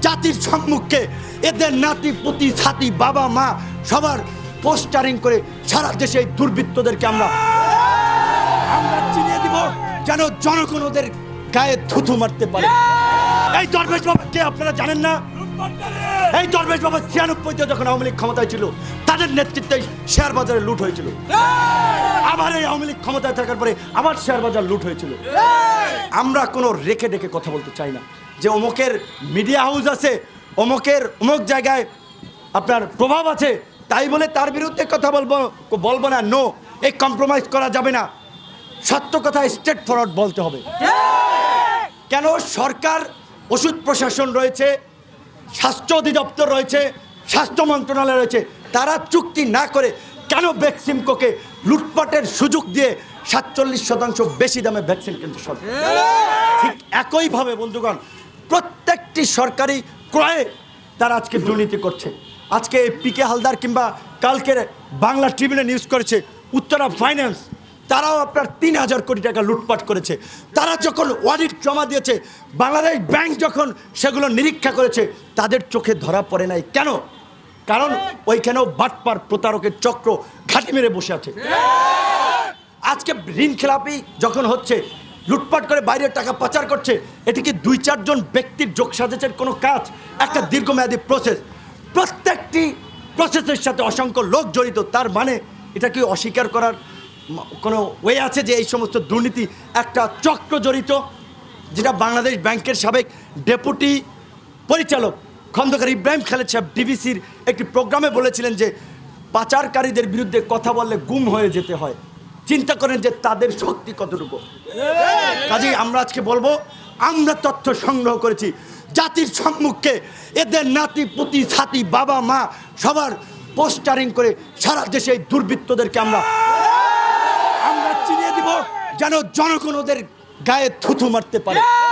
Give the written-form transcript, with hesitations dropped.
জাতির সম্মুখে এদের নাতি পুতি ছাতি বাবা মা সবার পোস্টারিং করে সারা দেশে দুর্বৃত্তদেরকে আমরা চিনিয়ে দিব, যেন জনগণ ওদের গায়ে থুথু মারতে পারে। এই দরবেশ বাবা কে আপনারা জানেন না? এই দরবেশ বাবা 96-তে যখন আওয়ামী লীগ ক্ষমতায় ছিল তাদের নেতৃত্বে শেয়ার বাজারে লুট হয়েছিল। আবার এই আওয়ামী লীগ ক্ষমতায় থাকার পরে আবার শেয়ার বাজার লুট হয়েছিল। আমরা কোনো রেখে ডেকে কথা বলতে চাই না যে অমুকের মিডিয়া হাউস আছে, অমুক জায়গায় আপনার প্রভাব আছে, তাই বলে তার বিরুদ্ধে কথা বলবো না। নো, এই কম্প্রোমাইজ করা যাবে না। সত্য কথা স্ট্রেট ফরওয়ার্ড বলতে হবে। কেন সরকার, ওষুধ প্রশাসন রয়েছে, স্বাস্থ্য অধিদপ্তর রয়েছে, স্বাস্থ্য মন্ত্রণালয় রয়েছে, তারা চুক্তি না করে কেন ভ্যাকসিনকোকে লুটপাটের সুযোগ দিয়ে 47% বেশি দামে ভ্যাকসিন কিনতে সরকার? ঠিক একইভাবে বন্ধুগণ, প্রত্যেকটি সরকারি ক্রয়ে তারা আজকে দুর্নীতি করছে। আজকে পিকে হালদার কিংবা কালকের বাংলা ট্রিবিউনে নিউজ করেছে উত্তরা ফাইন্যান্স, তারাও আপনার 3000 কোটি টাকা লুটপাট করেছে। তারা যখন অডিট জমা দিয়েছে, বাংলাদেশ ব্যাংক যখন সেগুলো নিরীক্ষা করেছে, তাদের চোখে ধরা পড়ে নাই। কেন? কারণ ওইখানেও বাটপার প্রতারকের চক্র ঘাঁটি মেরে বসে আছে। আজকে ঋণ খেলাপি যখন হচ্ছে, লুটপাট করে বাইরের টাকা পাচার করছে, এটি কি 2-4 জন ব্যক্তির যোগসাজশের কোনো কাজ? একটা দীর্ঘমেয়াদী প্রসেস, প্রত্যেকটি প্রসেসের সাথে অসংখ্য লোক জড়িত। তার মানে এটা কি অস্বীকার করার কোনো ওয়ে আছে যে এই সমস্ত দুর্নীতি একটা চক্র জড়িত? যেটা বাংলাদেশ ব্যাংকের সাবেক ডেপুটি পরিচালক খন্দকার ইব্রাহিম খালেদ সাহেব ডিবিসির একটি প্রোগ্রামে বলেছিলেন যে পাচারকারীদের বিরুদ্ধে কথা বললে গুম হয়ে যেতে হয়। চিন্তা করেন যে তাদের শক্তি কতটুকু। কাজেই আমরা আজকে বলবো, আমরা তথ্য সংগ্রহ করেছি, জাতির সম্মুখে এদের নাতি পুতি ছাতি বাবা মা সবার পোস্টারিং করে সারা দেশে এই দুর্বৃত্তদেরকে আমরা চিনিয়ে দিব, যেন জনগণ ওদের গায়ে থুথু মারতে পারে।